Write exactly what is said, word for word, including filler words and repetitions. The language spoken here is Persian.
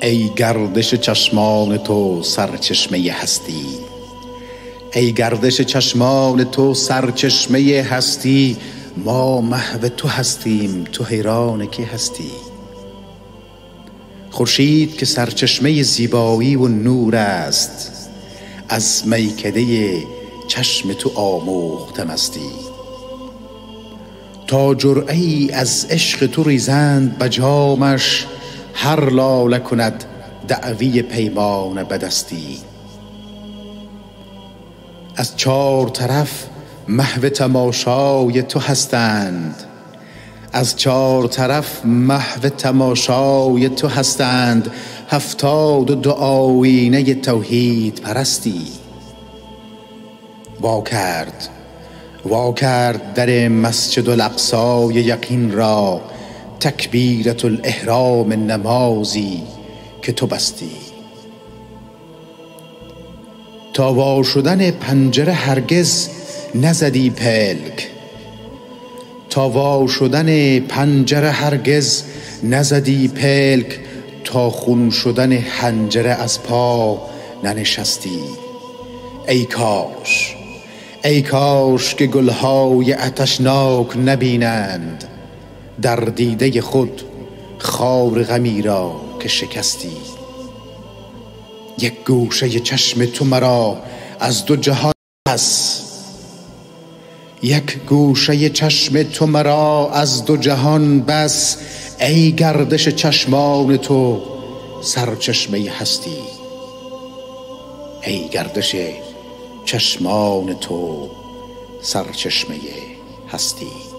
ای گردش چشمان تو سرچشمه هستی، ای گردش چشمان تو سرچشمه هستی. ما محو تو هستیم، تو حیران که هستی. خورشید که سرچشمه زیبایی و نور است، از میکده چشم تو آموخته مستی. تا جرعه ای از عشق تو ریزند به جامش، هر لاله کند دعوی پیمان بدستی. از چار طرف محو تماشای تو هستند، از چار طرف محو تماشای تو هستند. هفتاد و دو آیینه توحید پرستی. وا کرد وا کرد در مسجد الاقصی یقین را، تکبیرة الاحرام نمازی که تو بستی. تا وا شدن پنجره هرگز نزدی پلک، تا وا شدن پنجره هرگز نزدی پلک. تا خون شدن حنجره از پا ننشستی. ای کاش ای کاش که گلهای آتشناک نبینند در دیده خود خار غمی را که شکستی. یک گوشه چشم تو مرا از دو جهان بس، یک گوشه چشم تو مرا از دو جهان بس. ای گردش چشمان تو سرچشمه هستی، ای گردش چشمان تو سرچشمه هستی.